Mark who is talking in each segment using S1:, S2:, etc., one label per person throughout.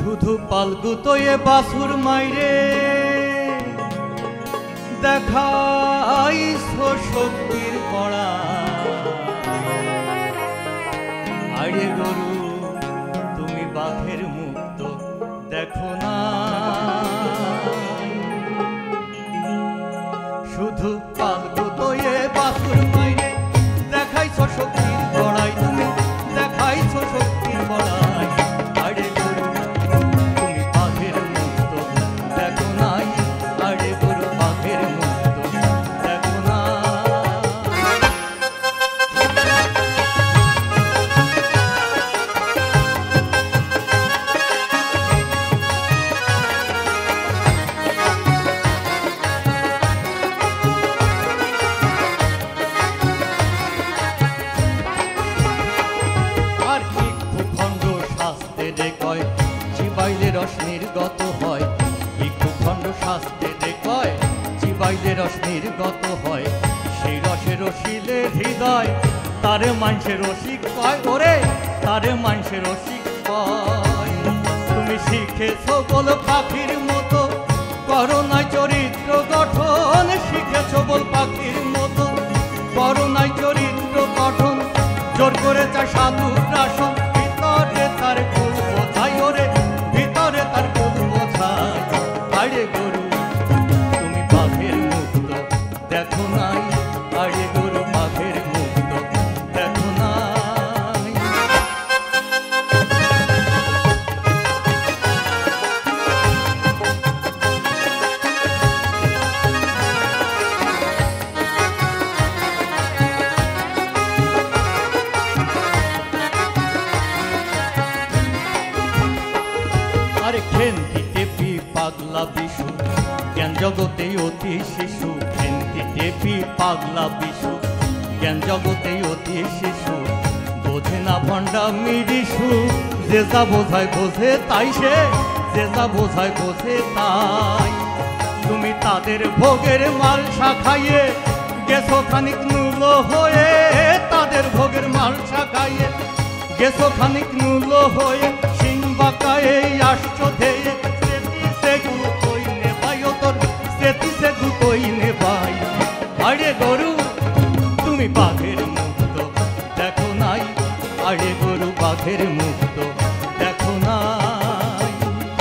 S1: শুধু পালগুতো এ বাসুর মাইরে দেখাইছো শক্তির পড়া। আরে গরু তুমি বাঘের মুক্ত দেখো না, শুধু পালগুতো এ বাসুর মাইরে দেখাইছো শক্তির পড়াই, তুমি দেখাইছো শক্তির পড়াই। আরে গরু তুমি বাঘের মুক্ত দেখো নাই, আরে গরু বাঘের মুক্ত দেখো না। আর ইক্ষু খণ্ড শাস্ত্রে কয় চিবাইলে রস নির্গত হয়, ইক্ষু খণ্ড শাস্ত্রে কয় চিবাইলে রস নির্গত হয়। সেই রসে রসিলে হৃদয় তারে মানুষে রসিক কয়, ওরে তারে মানুষে রসিক কয়। তুমি শিখেছো বল পাখির মতো করোনায় চরিত্র গঠন, শিখেছো বল পাখির মতো করোনায় চরিত্র গঠন। জোর করে চায় সাধু প্রাসন, ভিতরে তার কুল বোঝাই, ওরে ভিতরে তার কুল বোঝাই। আরে গরু তুমি বাঘের মুক্ত দেখো নাই, আরে গরু বাঘের মুক্ত দেখো নাই। আরে খেন্তি টেপি পাগলা বিশু জ্ঞান জগতে অতি শিশু, খেন্তি টেপি পাগলা বিশু জ্ঞান জগতে অতি শিশু। বোঝে না ভণ্ডামি ঋষু, যে যা বোঝায় বোঝে তাই সে, যে যা বোঝায় বোঝে তাই। তুমি তাদের ভোগের মালসা খাইয়ে গেছো খানিক নুল হয়ে, তাদের ভোগের মালসা খাইয়ে গেছো খানিক নুল হয়ে। সিং বাঁকায়ে আসছো ধেয়ে সেতিসে গুতোই নে ভাই, ও তোর সেতিসে গুতোই নে ভাই। আরে গরু তুমি বাঘের মুক্ত দেখো নাই, আরে গরু বাঘের মুক্ত দেখো নাই।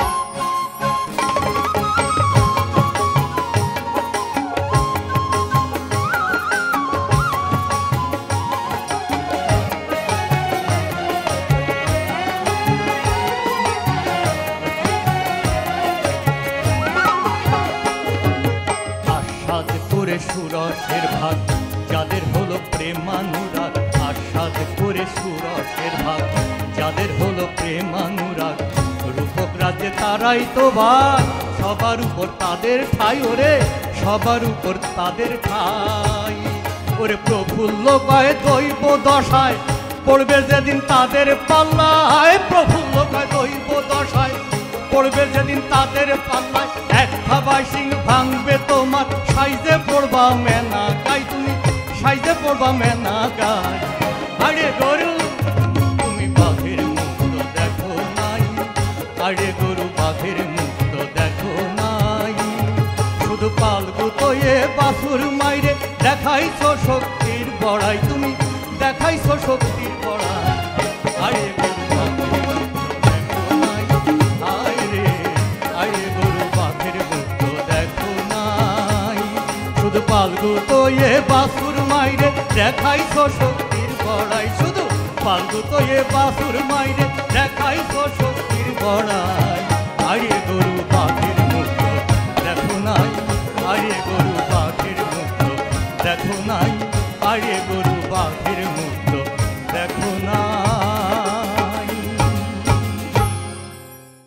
S1: আস্বাদ করে সুরসের ভাগ যাদের হলো প্রেমানুরাগ, আস্বাদ করে সুরসের ভাগ যাদের হলো প্রেমানুরাগ। রূপক রাজ্যে তারাই তো ভাগ, সবার উপর তাদের ঠাই, ওরে সবার উপর তাদের ঠাই। ওরে প্রফুল্ল কয় দৈব দশায় পড়বে যেদিন তাদের পাল্লায়, প্রফুল্ল কয় দৈব দশায় পড়বে যেদিন তাদের পাল্লায়। এক ভাবাই সিং ভাঙবে তোমার, সাইজে পড়বা মেনা গাই, তুমি সাইজে পড়বা মেনা গাই। আরে গরু তুমি বাঘের মুক্ত দেখো নাই, আরে গরু বাঘের মুক্ত দেখো নাই। শুধু পালগুতো এ বাসুর মাইরে দেখাইছো শক্তির বড়াই, তুমি দেখাইছো শক্তির বড়াই। আরে গরু বাঘের মুক্ত দেখো নাই, আয় রে আরে গরু বাঘের মুক্ত দেখো নাই। শুধু পালগুতো এ বাসুর মাইরে দেখাইছো শক্তির বড়াই, শুধু পালগুতো এ বাসুর মাইরে দেখাইছো শক্তির বড়াই। আরে গরু বাঘের